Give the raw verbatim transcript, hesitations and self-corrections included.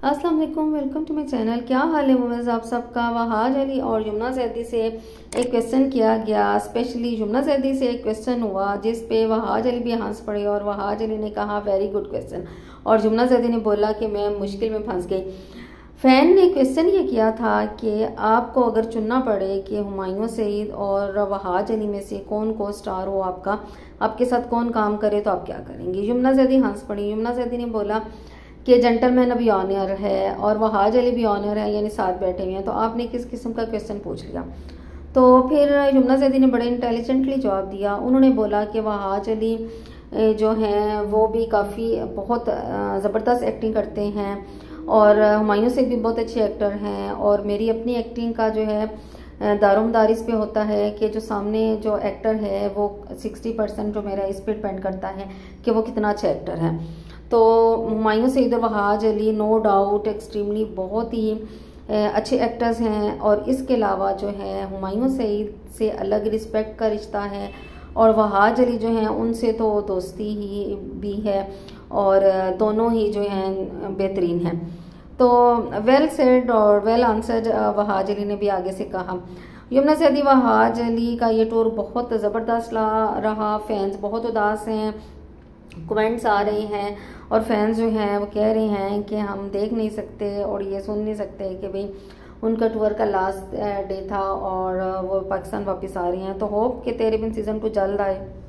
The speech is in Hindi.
अस्सलाम वालेकुम, वेलकम टू माई चैनल। क्या हाल है मूवीज आप सबका। वहाजली और यमुनाजाidi से एक क्वेश्चन किया गया, स्पेशली यमुनाजाidi से एक क्वेश्चन हुआ जिस पे वहाजली भी हंस पड़े और वहाजली ने कहा वेरी गुड क्वेश्चन, और यमुनाजाidi ने बोला कि मैं मुश्किल में फंस गई। फ़ैन ने क्वेश्चन ये किया था कि आपको अगर चुनना पड़े कि हुमायूंसईद और वहाजली में से कौन को स्टार हो, आपका आपके साथ कौन काम करे, तो आप क्या करेंगे। यमुनाजादी हंस पड़ी। यमुनाजादी ने बोला कि जेंटलमैन अभी ऑनर है और वहाजली भी ऑनर है, यानी साथ बैठे हुए हैं, तो आपने किस किस्म का क्वेश्चन पूछ लिया। तो फिर यमुनाजादी ने बड़े इंटेलिजेंटली जवाब दिया। उन्होंने बोला कि वहाजली जो हैं वो भी काफ़ी बहुत ज़बरदस्त एक्टिंग करते हैं और हुमायूं से भी बहुत अच्छे एक्टर हैं, और मेरी अपनी एक्टिंग का जो है दारोमदार इस पे होता है कि जो सामने जो एक्टर है वो सिक्सटी परसेंट जो मेरा इस पर डिपेंड करता है कि वो कितना अच्छा एक्टर है। तो हुमायूंसईद और वहाजली नो डाउट एक्सट्रीमली बहुत ही अच्छे एक्टर्स हैं, और इसके अलावा जो है हुमायूंसईद से अलग रिस्पेक्ट का रिश्ता है, और वहाजली जो हैं उनसे तो दोस्ती ही भी है, और दोनों ही जो हैं बेहतरीन हैं। तो वेल सेड और वेल आंसर्ड वहाजली ने भी आगे से कहा। यमुनाजादी वहाजली का ये टूर बहुत ज़बरदस्त रहा। फैंस बहुत उदास हैं, कमेंट्स आ रहे हैं, और फैंस जो हैं वो कह रहे हैं कि हम देख नहीं सकते और ये सुन नहीं सकते कि भाई उनका टूर का लास्ट डे था और वो पाकिस्तान वापस आ रही हैं। तो होप कि तेरे बिन सीज़न टू जल्द आए।